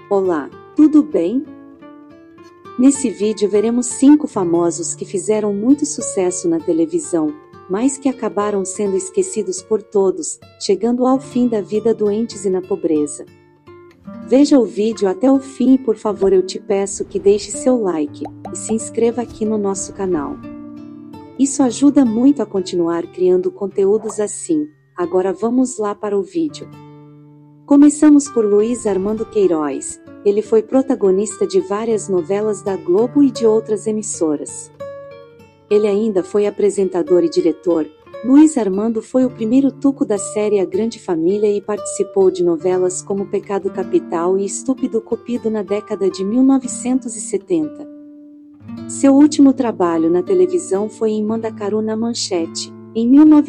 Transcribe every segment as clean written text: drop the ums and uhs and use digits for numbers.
Olá, tudo bem? Nesse vídeo veremos 5 famosos que fizeram muito sucesso na televisão, mas que acabaram sendo esquecidos por todos, chegando ao fim da vida doentes e na pobreza. Veja o vídeo até o fim e por favor eu te peço que deixe seu like, e se inscreva aqui no nosso canal. Isso ajuda muito a continuar criando conteúdos assim. Agora vamos lá para o vídeo. Começamos por Luiz Armando Queiroz. Ele foi protagonista de várias novelas da Globo e de outras emissoras. Ele ainda foi apresentador e diretor. Luiz Armando foi o primeiro tuco da série A Grande Família e participou de novelas como Pecado Capital e Estúpido Cupido na década de 1970. Seu último trabalho na televisão foi em Mandacaru na Manchete, em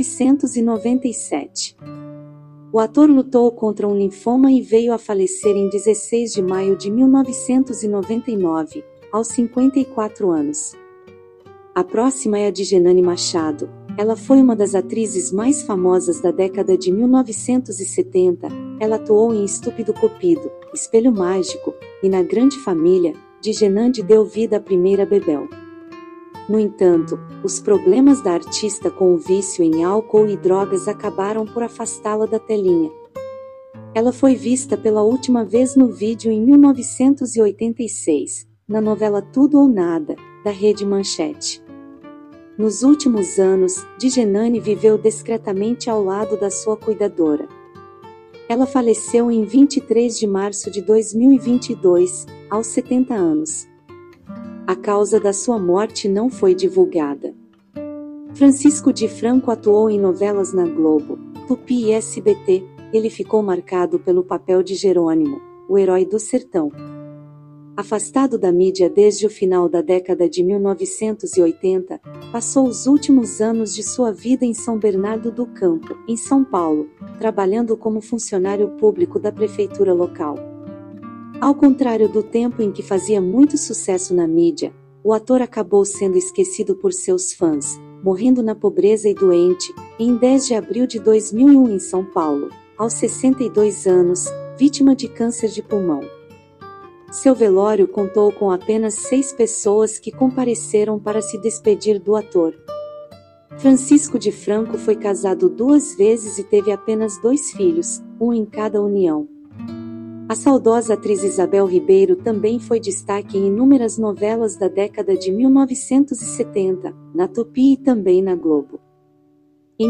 1997. O ator lutou contra um linfoma e veio a falecer em 16 de maio de 1999, aos 54 anos. A próxima é a de Genane Machado. Ela foi uma das atrizes mais famosas da década de 1970. Ela atuou em Estúpido Cupido, Espelho Mágico, e na Grande Família. De Genane deu vida à primeira Bebel. No entanto, os problemas da artista com o vício em álcool e drogas acabaram por afastá-la da telinha. Ela foi vista pela última vez no vídeo em 1986, na novela Tudo ou Nada, da Rede Manchete. Nos últimos anos, de Genane viveu discretamente ao lado da sua cuidadora. Ela faleceu em 23 de março de 2022, aos 70 anos. A causa da sua morte não foi divulgada. Francisco de Franco atuou em novelas na Globo, Tupi e SBT. Ele ficou marcado pelo papel de Jerônimo, o herói do sertão. Afastado da mídia desde o final da década de 1980, passou os últimos anos de sua vida em São Bernardo do Campo, em São Paulo, trabalhando como funcionário público da prefeitura local. Ao contrário do tempo em que fazia muito sucesso na mídia, o ator acabou sendo esquecido por seus fãs, morrendo na pobreza e doente, em 10 de abril de 2001 em São Paulo, aos 62 anos, vítima de câncer de pulmão. Seu velório contou com apenas 6 pessoas que compareceram para se despedir do ator. Francisco de Franco foi casado 2 vezes e teve apenas 2 filhos, um em cada união. A saudosa atriz Isabel Ribeiro também foi destaque em inúmeras novelas da década de 1970, na Tupi e também na Globo. Em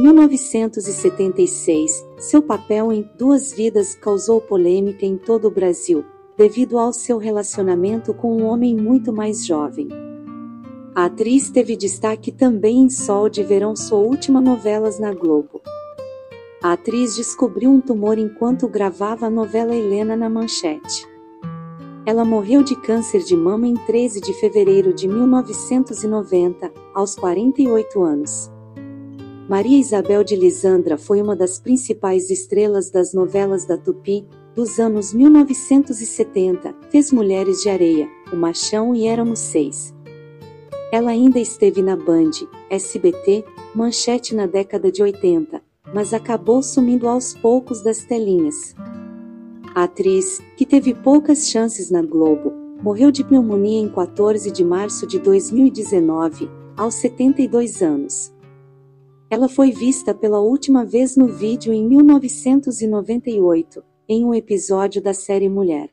1976, seu papel em Duas Vidas causou polêmica em todo o Brasil, devido ao seu relacionamento com um homem muito mais jovem. A atriz teve destaque também em Sol de Verão, sua última novela na Globo. A atriz descobriu um tumor enquanto gravava a novela Helena na Manchete. Ela morreu de câncer de mama em 13 de fevereiro de 1990, aos 48 anos. Maria Isabel de Lisandra foi uma das principais estrelas das novelas da Tupi, dos anos 1970, fez Mulheres de Areia, O Machão e Éramos 6. Ela ainda esteve na Band, SBT, Manchete na década de 80, mas acabou sumindo aos poucos das telinhas. A atriz, que teve poucas chances na Globo, morreu de pneumonia em 14 de março de 2019, aos 72 anos. Ela foi vista pela última vez no vídeo em 1998, em um episódio da série Mulher.